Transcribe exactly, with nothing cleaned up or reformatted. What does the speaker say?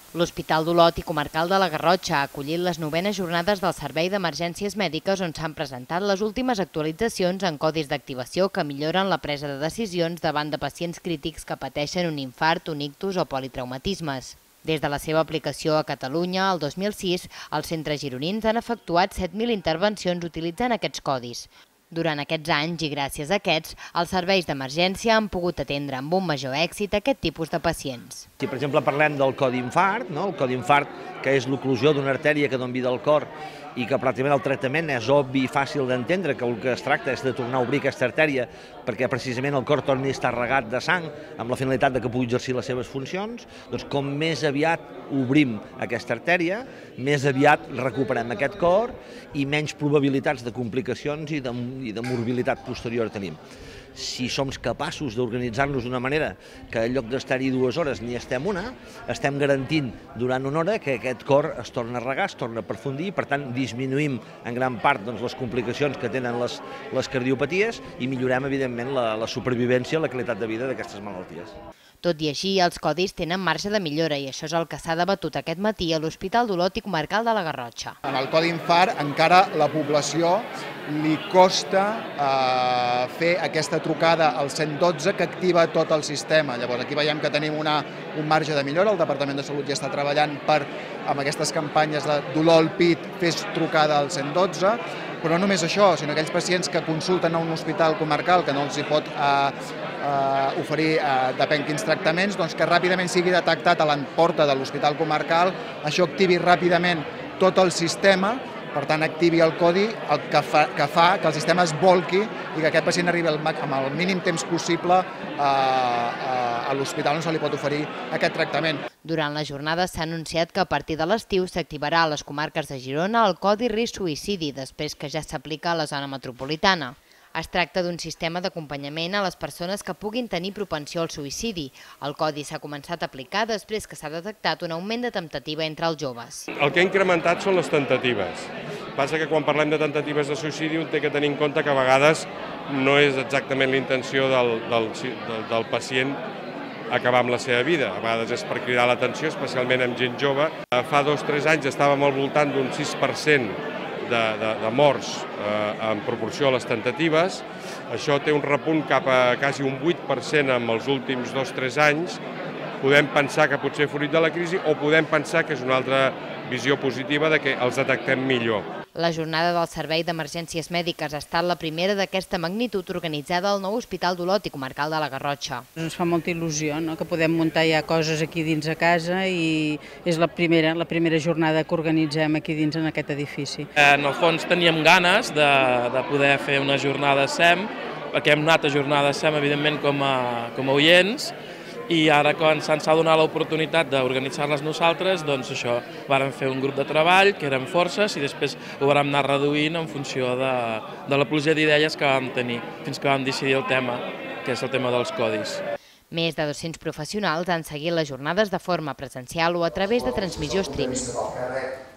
L'Hospital d'Olot i Comarcal de la Garrotxa ha acollit les novenes jornades del Servei d'Emergències Mèdiques on s'han presentat les últimes actualitzacions en codis d'activació que milloren la presa de decisions davant de pacients crítics que pateixen un infart, un ictus o politraumatismes. Des de la seva aplicació a Catalunya, el dos mil sis, els centres gironins han efectuat set mil intervencions utilitzant aquests codis. Durant aquests anys, i gràcies a aquests, els serveis d'emergència han pogut atendre amb un major èxit aquest tipus de pacients. Si, per exemple, parlem del codi infart, no? El codi infart, que és l'oclusió d'una artèria que dona vida al cor i que pràcticament el tractament és obvi i fàcil d'entendre, que el que es tracta és de tornar a obrir aquesta artèria perquè precisament el cor torni a estar regat de sang amb la finalitat de que pugui exercir les seves funcions, doncs com més aviat obrim aquesta artèria, més aviat recuperem aquest cor i menys probabilitats de complicacions i de, i de morbilitat posterior tenim. Si som capaços d'organitzar-nos d'una manera que en lloc d'estar-hi dues hores n'hi estem una, estem garantint durant una hora que aquest cor es torna a regar, es torna a aprofundir i per tant disminuïm en gran part doncs, les complicacions que tenen les, les cardiopaties i millorem evidentment la, la supervivència i la qualitat de vida d'aquestes malalties. Tot i així, els codis tenen marge de millora i això és el que s'ha debatut aquest matí a l'Hospital d'Olot i Comarcal de la Garrotxa. En el codi infart encara la població li costa eh, fer aquesta trucada al cent dotze que activa tot el sistema. Llavors aquí veiem que tenim una, un marge de millora, el Departament de Salut ja està treballant per, amb aquestes campanyes de dolor al pit, fes trucada al cent dotze, però no només això, sinó aquells pacients que consulten a un hospital comarcal que no els hi pot eh, eh, oferir eh, depèn quins tractaments, doncs que ràpidament sigui detectat a la porta de l'hospital comarcal, això activi ràpidament tot el sistema, per tant activi el codi el que, fa, que fa que el sistema es volqui i que aquest pacient arribi amb el mínim temps possible a, a, a l'hospital on se li pot oferir aquest tractament. Durant la jornada s'ha anunciat que a partir de l'estiu s'activarà a les comarques de Girona el codi risc suïcidi després que ja s'aplica a la zona metropolitana. Es tracta d'un sistema d'acompanyament a les persones que puguin tenir propensió al suïcidi. El codi s'ha començat a aplicar després que s'ha detectat un augment de temptativa entre els joves. El que ha incrementat són les temptatives. Passa que quan parlem de temptatives de suïcidi un té que tenir en compte que a vegades no és exactament la intenció del, del, del, del pacient acabar amb la seva vida. A vegades és per cridar l'atenció, especialment amb gent jove. Fa dos o tres anys estàvem al voltant d'un sis per cent De, de, de morts eh, en proporció a les temptatives. Això té un repunt cap a quasi un vuit per cent en els últims dos o tres anys. Podem pensar que potser fruit de la crisi o podem pensar que és una altra visió positiva de que els detectem millor. La jornada del Servei d'Emergències Mèdiques ha estat la primera d'aquesta magnitud organitzada al nou Hospital d'Olot i Comarcal de la Garrotxa. Ens fa molta il·lusió, no?, que podem muntar ja coses aquí dins a casa i és la primera, la primera jornada que organitzem aquí dins en aquest edifici. En el fons teníem ganes de, de poder fer una jornada S E M, perquè hem anat a jornada S E M evidentment com a, com a oients, i ara quan se'ns ha donat l'oportunitat d'organitzar-les nosaltres, doncs això, vàrem fer un grup de treball, que eren forces, i després ho vàrem anar reduint en funció de, de la pluja d'idees que vam tenir, fins que vam decidir el tema, que és el tema dels codis. Més de dos-cents professionals han seguit les jornades de forma presencial o a través de transmissió streaming.